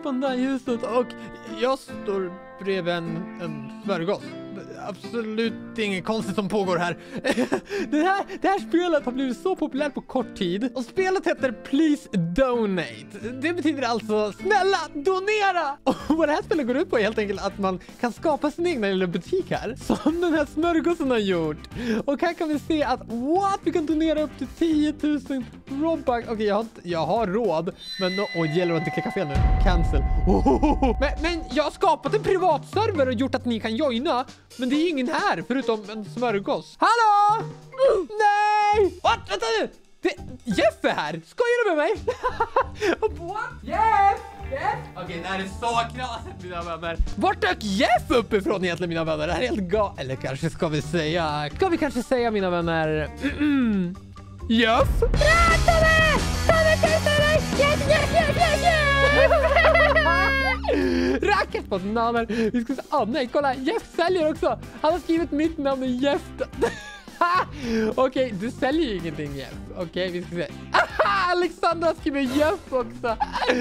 lampan där i huset och jag står bredvid en smörgås. Absolut inget konstigt som pågår här. Det här spelet har blivit så populärt på kort tid. Och spelet heter Please Donate. Det betyder alltså snälla donera. Och vad det här spelet går ut på är helt enkelt att man kan skapa sin egen lilla butik här. Som den här smörgåsen har gjort. Och här kan vi se att vi kan donera upp till 10 000 Robux. Okej, jag har råd. Men det gäller att inte klicka fel nu. Cancel. Men jag har skapat en privatserver och gjort att ni kan joina. Men det är ingen här förutom en smörgås. Hallå! Nej! What? Vänta nu! Jeff är här! Skojar du med mig? What? Jeff! Okej, det här är så knasigt, mina vänner. Vart dök Jeff uppifrån egentligen, mina vänner? Det här är helt galet. Eller kanske ska vi kanske säga, mina vänner... Jeff? Racket på namn. Vi ska se. Nej, kolla. Jeff säljer också. Han har skrivit mitt namn i Jeff. Okej, du säljer ju ingenting, Jeff. Okej, vi ska se. Alexandra skriver Jeff också.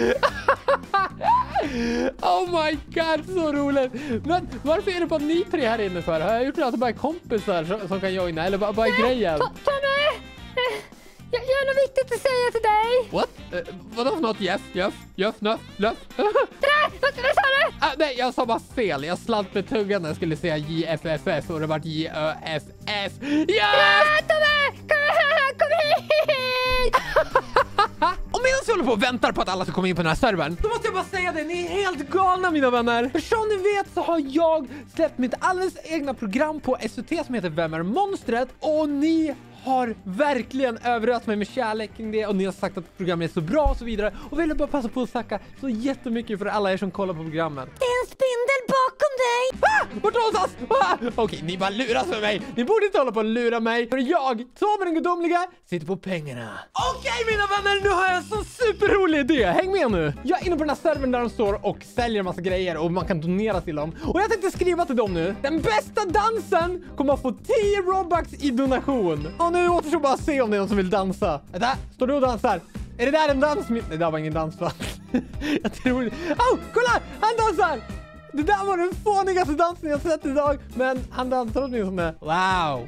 Oh my god, så roligt. Men varför är det bara ni tre här inne för? Har jag gjort alltså bara kompisar som kan joina? Eller vad är grejen? Tommy! Jag har något viktigt att säga till dig. What? Vadå för något? Jeff? Vad sa du? Nej, jag sa bara fel. Jag slant med tuggan när jag skulle säga JFFF och det vart JÖFF. Ja! Tommy! Kom hit! Och medan vi håller på och väntar på att alla ska komma in på den här servern, då måste jag bara säga det, ni är helt galna, mina vänner. För som ni vet så har jag släppt mitt alldeles egna program på SVT som heter Vem är monstret? Och ni har verkligen överraskat mig med kärlek kring det och ni har sagt att programmet är så bra och så vidare. Och vill bara passa på att tacka så jättemycket för alla er som kollar på programmet. Det är en spindel bakom dig! Vart någonstans? Okej, ni bara luras med mig. Ni borde inte hålla på att lura mig. För jag, Tommy den gudomliga, sitter på pengarna. Okej, mina vänner, nu har jag en så superrolig idé. Häng med nu. Jag är inne på den här servern där de står och säljer en massa grejer och man kan donera till dem. Och jag tänkte skriva till dem nu. Den bästa dansen kommer att få 10 Robux i donation. Och nu återstår bara att se om det är någon som vill dansa. Vänta, står du och dansar? Är det där en dans? Nej, det där var ingen dans, va? Jag tror... kolla! Han dansar! Det där var den fånigaste dansen jag sett idag. Men han dansar åtminstone. Wow!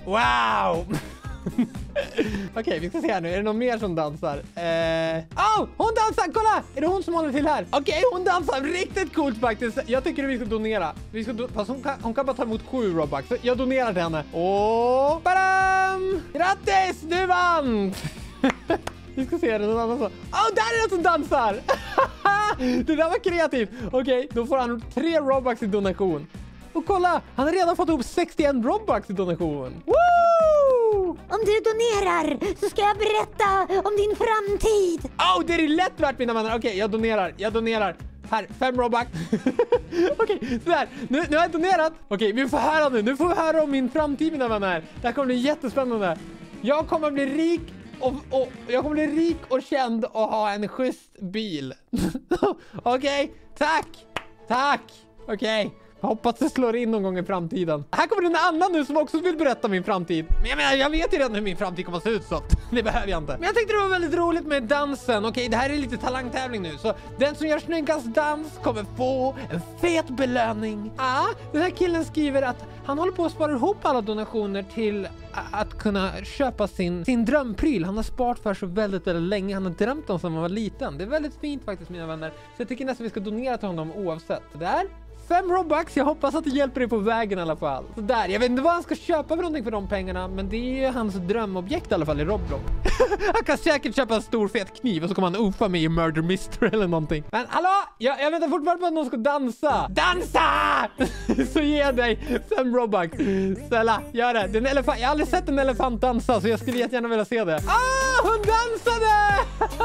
Okej, vi ska se här nu. Är det någon mer som dansar? Hon dansar! Kolla! Är det hon som håller till här? Okej, hon dansar riktigt coolt faktiskt. Jag tycker vi ska donera. Fast hon kan bara ta emot 7 Robux. Så jag donerar till henne. Badam! Grattis! Du vann! Vi ska se, är det någon annan som... där är det som dansar! Det där var kreativt. Okej, då får han 3 Robux i donation. Och kolla, han har redan fått ihop 61 Robux i donation. Woo! Om du donerar så ska jag berätta om din framtid. Det är lätt värt, mina vänner. Okej, jag donerar. Här, 5 Robux. Okej, sådär. Nu har jag donerat. Okej, vi får höra nu. Nu får vi höra om min framtid, mina vänner. Det här kommer bli jättespännande. Jag kommer bli rik och jag kommer bli rik och känd och ha en schysst bil. Okej, tack. Okej. Jag hoppas det slår in någon gång i framtiden. Här kommer en annan nu som också vill berätta min framtid. Men jag menar, jag vet ju redan hur min framtid kommer att se ut, så det behöver jag inte. Men jag tyckte det var väldigt roligt med dansen. Okej, det här är lite talangtävling nu. Så den som gör snyggast dans kommer få en fet belöning. Den här killen skriver att han håller på att spara ihop alla donationer till att kunna köpa sin drömpryl. Han har sparat för så väldigt, väldigt länge. Han har drömt om som han var liten. Det är väldigt fint faktiskt, mina vänner. Så jag tycker nästan vi ska donera till honom oavsett. Där. 5 Robux, jag hoppas att det hjälper dig på vägen i alla fall. Så där, jag vet inte vad han ska köpa för någonting för de pengarna, men det är ju hans drömobjekt i alla fall i Roblox. Han kan säkert köpa en stor fet kniv och så kommer han ofa mig i Murder Mystery eller någonting. Men hallå, jag väntar fortfarande på att någon ska dansa. Dansa! Så ge jag dig 5 Robux. Snälla, gör det. Det är en elefant. Jag har aldrig sett en elefant dansa, så jag skulle jättegärna vilja se det. Hon dansade!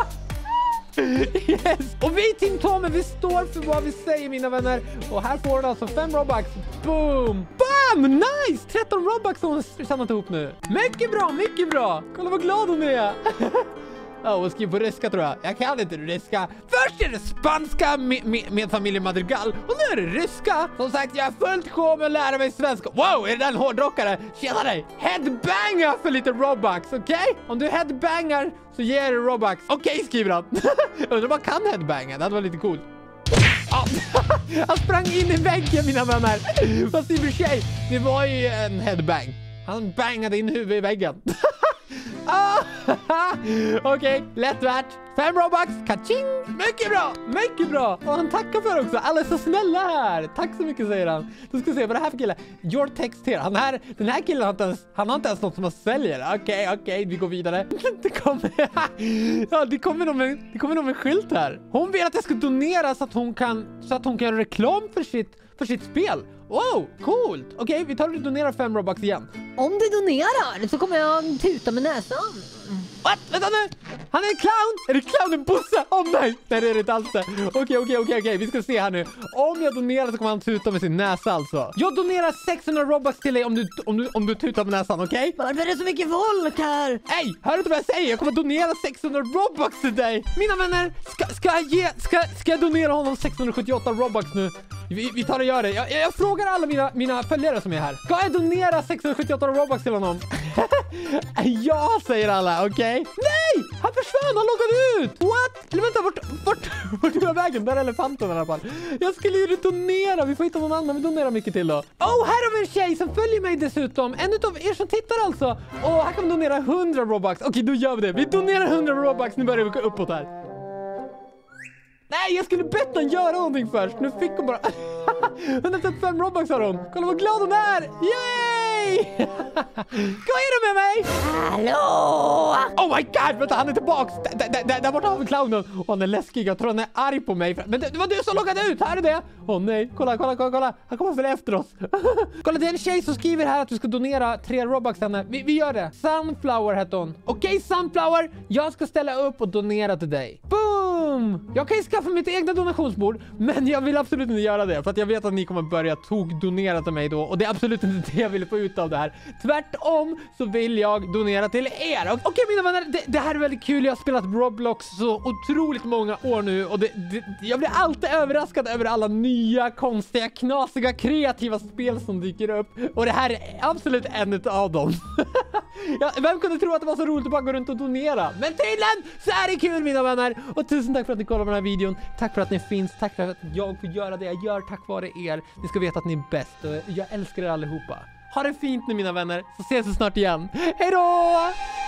Yes! Och vi Team Tommy, vi står för vad vi säger, mina vänner. Och här får du alltså 5 Robux. Boom! Bam! Nice! 13 Robux har hon samlat ihop nu. Mycket bra. Kolla vad glad hon är. Hon skriver på ryska, tror jag. Jag kan inte ryska. Först är det spanska med familjen Madrigal. Och nu är det ryska. Som sagt, jag är fullt sjå med att lära mig svenska. Wow, är det en hårdrockare? Tjena dig! Headbanga för lite Robux, okej? Om du headbangar så ger du Robux. Okej, skriver han. Undrar om man kan headbanga. Det hade varit lite coolt. Ja, han sprang in i väggen, mina vänner. Fast i och för sig, det var ju en headbang. Han bangade in huvudet i väggen. Okej, lätt värt. 5 Robux, kaching. Mycket bra, mycket bra. Och han tackar för också. Alla är så snälla här. Tack så mycket, säger han. Då ska vi se vad det här för kille. Your text here. Den här killen har inte ens något som man säljer. Okej, vi går vidare. Det kommer nog en skylt här. Hon vill att jag ska donera så att hon kan göra reklam för sitt spel. Wow, coolt. Okej, vi tar och donerar 5 Robux igen. Om du donerar så kommer jag tuta med näsan. What? Vänta nu! Han är en clown! Är det clownen Bosse? Nej, det är det inte alls det. Okej, vi ska se här nu. Om jag donerar så kommer han tuta med sin näsa alltså. Jag donerar 600 Robux till dig om du tutar med näsan, okej? Varför är det så mycket folk här? Hej, hör du inte vad jag säger? Jag kommer donera 600 Robux till dig. Mina vänner, ska jag donera honom 678 Robux nu? Vi tar och gör det. Jag frågar alla mina följare som är här. Ska jag donera 678 Robux till honom? Ja, säger alla, okej? Nej! Han försvann, han loggade ut! What? Eller vänta, vart tog jag vägen? Där är elefanten i alla fall. Jag skulle ju donera, vi får hitta någon annan. Vi donerar mycket till då. Oh, här har vi en tjej som följer mig dessutom. En utav er som tittar alltså. Här kan vi donera 100 Robux. Okej, då gör vi det. Vi donerar 100 Robux, nu börjar vi gå uppåt här. Nej, jag skulle bett hon göra någonting först. Nu fick hon bara 135 Robux har hon. Kolla vad glad hon är. Yay! Vad är det med mig? Hallå! Oh my god, vänta, han är tillbaks. Där borta har vi clownen. Och han är läskig, jag tror han är arg på mig. Men det var du som loggade ut, här är det. Nej, kolla. Han kommer följa efter oss. Kolla, det är en tjej som skriver här att du ska donera 3 Robux till henne. Vi gör det. Sunflower heter hon. Okej, Sunflower. Jag ska ställa upp och donera till dig. Boom! Jag kan ju skaffa mitt egna donationsbord, men jag vill absolut inte göra det. För att jag vet att ni kommer börja donera till mig då. Och det är absolut inte det jag vill få ut av det här. Tvärtom så vill jag donera till er. Okej, mina vänner, det här är väldigt kul. Jag har spelat Roblox så otroligt många år nu. Och jag blir alltid överraskad över alla nya, konstiga, knasiga, kreativa spel som dyker upp. Och det här är absolut en av dem. Vem kunde tro att det var så roligt att bara gå runt och donera? Men tydligen så är det kul, mina vänner. Och tusen tack för att ni kollar på den här videon. Tack för att ni finns. Tack för att jag får göra det jag gör tack vare er. Ni ska veta att ni är bäst. Och jag älskar er allihopa. Ha det fint nu, mina vänner. Så ses vi snart igen. Hej då!